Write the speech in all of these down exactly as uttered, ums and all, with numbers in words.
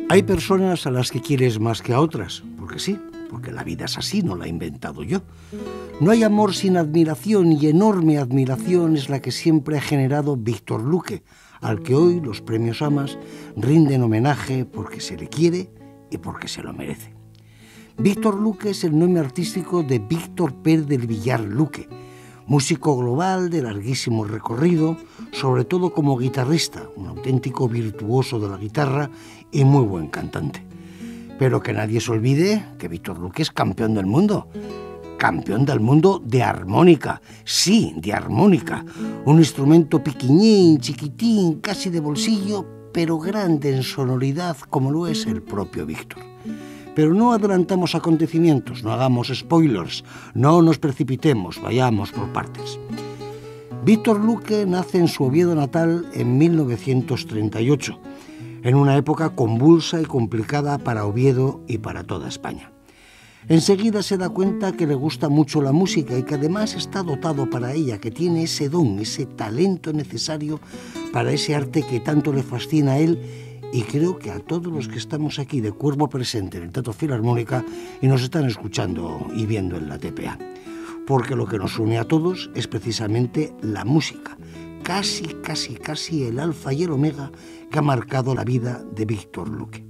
Hay personas a las que quieres más que a otras, porque sí, porque la vida es así, no la he inventado yo. No hay amor sin admiración, y enorme admiración es la que siempre ha generado Víctor Luque, al que hoy los premios Amas rinden homenaje porque se le quiere y porque se lo merece. Víctor Luque es el nombre artístico de Víctor Pérez del Villar Luque, músico global de larguísimo recorrido, sobre todo como guitarrista, un auténtico virtuoso de la guitarra y muy buen cantante. Pero que nadie se olvide que Víctor Luque es campeón del mundo. Campeón del mundo de armónica, sí, de armónica. Un instrumento piquiñín, chiquitín, casi de bolsillo, pero grande en sonoridad como lo es el propio Víctor. Pero no adelantamos acontecimientos, no hagamos spoilers, no nos precipitemos, vayamos por partes. Víctor Luque nace en su Oviedo natal en mil novecientos treinta y ocho, en una época convulsa y complicada para Oviedo y para toda España. Enseguida se da cuenta que le gusta mucho la música y que además está dotado para ella, que tiene ese don, ese talento necesario para ese arte que tanto le fascina a él, y creo que a todos los que estamos aquí de cuerpo presente en el Teatro Filarmónica y nos están escuchando y viendo en la T P A. Porque lo que nos une a todos es precisamente la música, casi, casi, casi el alfa y el omega que ha marcado la vida de Víctor Luque.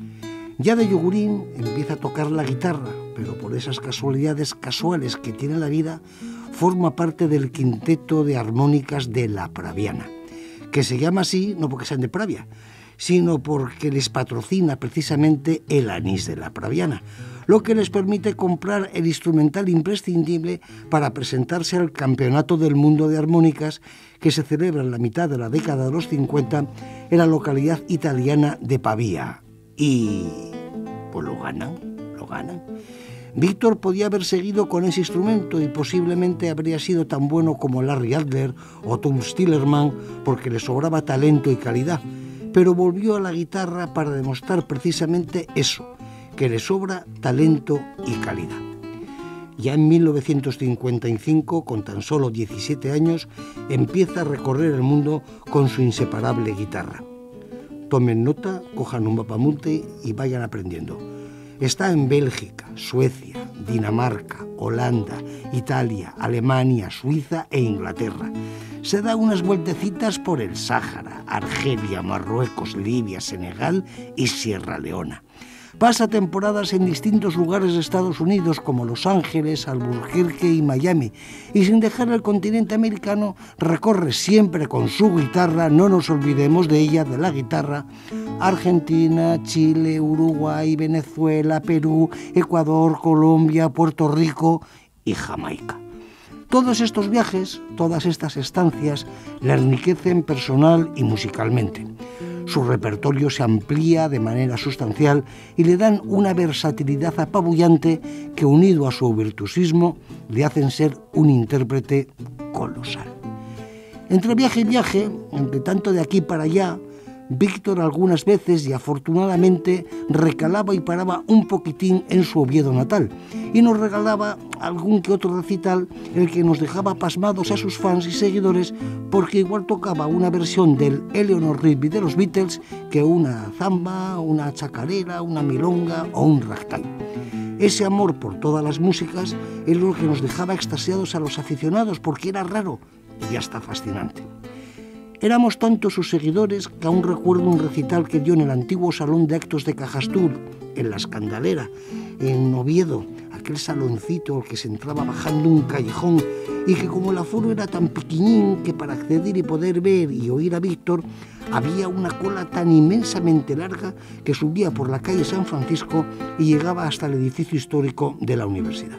Ya de yogurín empieza a tocar la guitarra, pero por esas casualidades casuales que tiene la vida, forma parte del quinteto de armónicas de La Praviana, que se llama así no porque sean de Pravia, sino porque les patrocina precisamente el anís de La Praviana, lo que les permite comprar el instrumental imprescindible para presentarse al Campeonato del Mundo de Armónicas que se celebra en la mitad de la década de los cincuenta en la localidad italiana de Pavía. Y pues lo ganan, lo ganan. Víctor podía haber seguido con ese instrumento y posiblemente habría sido tan bueno como Larry Adler o Tom Stillerman porque le sobraba talento y calidad, pero volvió a la guitarra para demostrar precisamente eso, que le sobra talento y calidad. Ya en mil novecientos cincuenta y cinco, con tan solo diecisiete años, empieza a recorrer el mundo con su inseparable guitarra. Tomen nota, cojan un mapamunte y vayan aprendiendo. Está en Bélgica, Suecia, Dinamarca, Holanda, Italia, Alemania, Suiza e Inglaterra. Se da unas vueltecitas por el Sáhara, Argelia, Marruecos, Libia, Senegal y Sierra Leona. Pasa temporadas en distintos lugares de Estados Unidos como Los Ángeles, Albuquerque y Miami, y sin dejar el continente americano recorre siempre con su guitarra, no nos olvidemos de ella, de la guitarra, Argentina, Chile, Uruguay, Venezuela, Perú, Ecuador, Colombia, Puerto Rico y Jamaica. Todos estos viajes, todas estas estancias, le enriquecen personal y musicalmente. Su repertorio se amplía de manera sustancial y le dan una versatilidad apabullante que, unido a su virtuosismo, le hacen ser un intérprete colosal. Entre viaje y viaje, entre tanto de aquí para allá, Víctor algunas veces y afortunadamente recalaba y paraba un poquitín en su Oviedo natal y nos regalaba algún que otro recital en el que nos dejaba pasmados a sus fans y seguidores porque igual tocaba una versión del Eleanor Rigby de los Beatles que una zamba, una chacarera, una milonga o un ragtime. Ese amor por todas las músicas es lo que nos dejaba extasiados a los aficionados porque era raro y hasta fascinante. Éramos tantos sus seguidores que aún recuerdo un recital que dio en el antiguo Salón de Actos de Cajastur, en La Escandalera, en Oviedo, aquel saloncito al que se entraba bajando un callejón y que como el aforo era tan pequeñín que para acceder y poder ver y oír a Víctor había una cola tan inmensamente larga que subía por la calle San Francisco y llegaba hasta el edificio histórico de la universidad.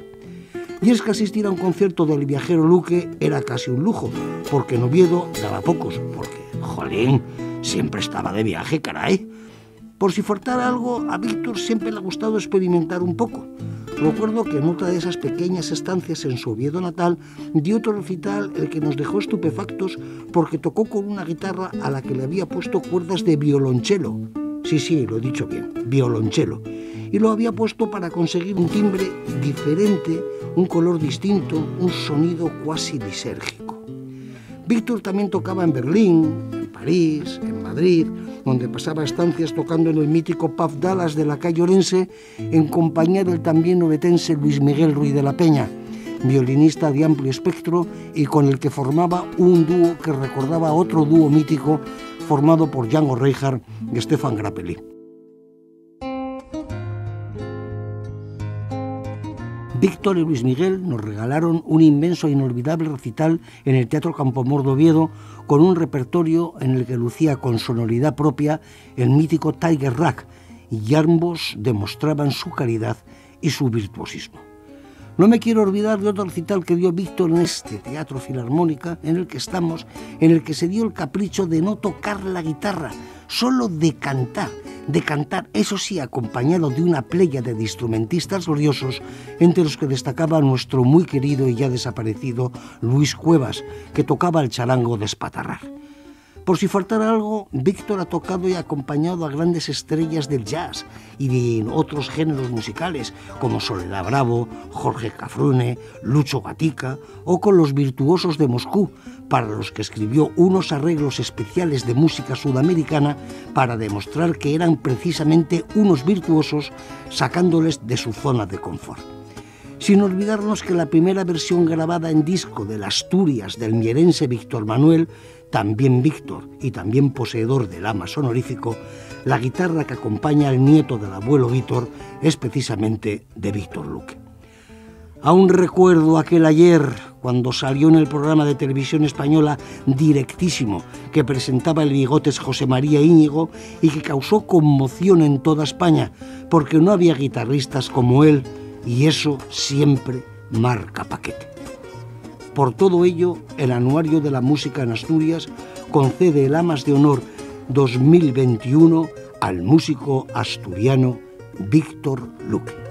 Y es que asistir a un concierto del viajero Luque era casi un lujo, porque en Oviedo daba pocos, porque, jolín, siempre estaba de viaje, caray. Por si faltara algo, a Víctor siempre le ha gustado experimentar un poco. Recuerdo que en otra de esas pequeñas estancias en su Oviedo natal dio otro recital el que nos dejó estupefactos porque tocó con una guitarra a la que le había puesto cuerdas de violonchelo. Sí, sí, lo he dicho bien, violonchelo. Y lo había puesto para conseguir un timbre diferente, un color distinto, un sonido cuasi lisérgico. Víctor también tocaba en Berlín, en París, en Madrid, donde pasaba estancias tocando en el mítico pub Dallas de la calle Orense, en compañía del también ovetense Luis Miguel Ruiz de la Peña, violinista de amplio espectro y con el que formaba un dúo que recordaba a otro dúo mítico formado por Django Reinhardt y Stefan Grappelli. Víctor y Luis Miguel nos regalaron un inmenso e inolvidable recital en el Teatro Campomor de Oviedo con un repertorio en el que lucía con sonoridad propia el mítico Tiger Rag, y ambos demostraban su calidad y su virtuosismo. No me quiero olvidar de otro recital que dio Víctor en este Teatro Filarmónica en el que estamos, en el que se dio el capricho de no tocar la guitarra, solo de cantar, de cantar, eso sí, acompañado de una pléyade de instrumentistas gloriosos, entre los que destacaba nuestro muy querido y ya desaparecido Luis Cuevas, que tocaba el charango de espatarrar. Por si faltara algo, Víctor ha tocado y acompañado a grandes estrellas del jazz y de otros géneros musicales, como Soledad Bravo, Jorge Cafrune, Lucho Gatica, o con los virtuosos de Moscú, para los que escribió unos arreglos especiales de música sudamericana para demostrar que eran precisamente unos virtuosos, sacándoles de su zona de confort. Sin olvidarnos que la primera versión grabada en disco de las Asturias del mierense Víctor Manuel, también Víctor y también poseedor del Amas honorífico, la guitarra que acompaña al nieto del abuelo Víctor es precisamente de Víctor Luque. Aún recuerdo aquel ayer cuando salió en el programa de televisión española Directísimo, que presentaba el Bigotes José María Íñigo y que causó conmoción en toda España, porque no había guitarristas como él, y eso siempre marca paquete. Por todo ello, el Anuario de la Música en Asturias concede el Amas de Honor dos mil veintiuno al músico asturiano Víctor Luque.